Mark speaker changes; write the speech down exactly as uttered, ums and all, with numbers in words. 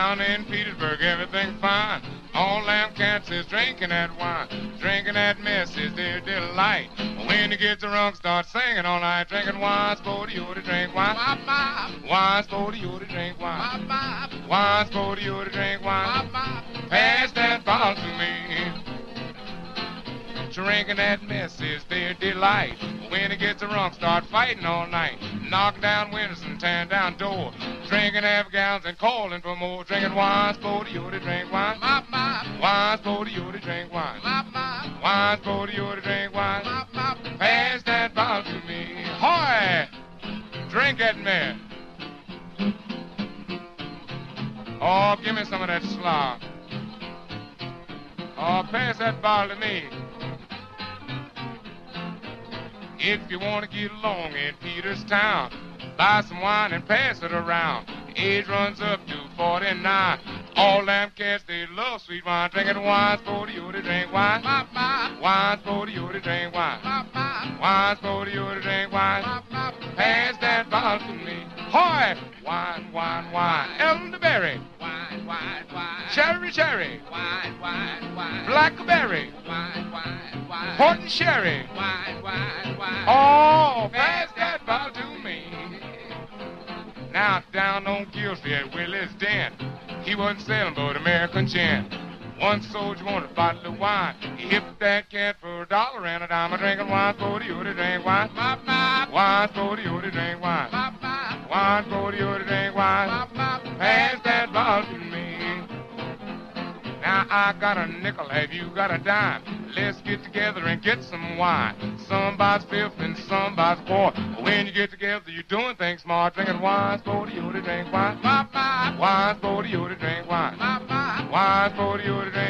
Speaker 1: Down in Petersburg, everything's fine. All them cats is drinking that wine. Drinking that mess is their delight. When you get drunk, start singing all night. Drinking wine, Spo-Dee-O-Dee, drink wine. Wine, Spo-Dee-O-Dee, drink wine. Wine, Spo-Dee-O-Dee, drink wine. Pass that bottle to me. Drinking that mess is their delight. When it gets drunk, start fighting all night. Knocking down windows and tearing down doors. Drinking half gallons and calling for more. Drinking wine, Spo-Dee-O-Dee, drink wine. Wine, Spo-Dee-O-Dee, drink wine. Wine, Spo-Dee-O-Dee, drink wine. Pass that bottle to me. Hoy! Drink that mess. Oh, give me some of that slop. Oh, pass that bottle to me. If you want to get along in Peterstown, buy some wine and pass it around. Age runs up to forty-nine. All them cats, they love sweet wine. Drinking wine, Spo-Dee-O-Dee, drink wine. Wine, Spo-Dee-O-Dee, drink wine. Wine, Spo-Dee-O-Dee, drink wine. Pass that bottle to me. Hoy! Wine, wine, wine. Elderberry. Wine, wine, wine. Cherry, cherry. Wine, wine, wine. Blackberry. Wine, wine, wine. Port and sherry. Wine, wine, wine. Oh, pass that bottle to me. Now down on Gill Street at Willie's Den, he wasn't selling but American gin. One soldier wanted a bottle of wine. He hipped that cat for a dollar and a dime. I'm drinking wine, Spo-Dee-O-Dee, drink wine. Wine, Spo-Dee-O-Dee, drink wine. Wine, Spo-Dee-O-Dee, drink wine. Pass that bottle to me. Now I got a nickel, have you got a dime? Let's get together and get some wine. Some buys fifth and some buys fourth. When you get together, you're doing things smart. Drinking wine, Spo-Dee-O-Dee, drink wine. Wine, Spo-Dee-O-Dee, drink wine. Wine, Spo-Dee-O-Dee, drink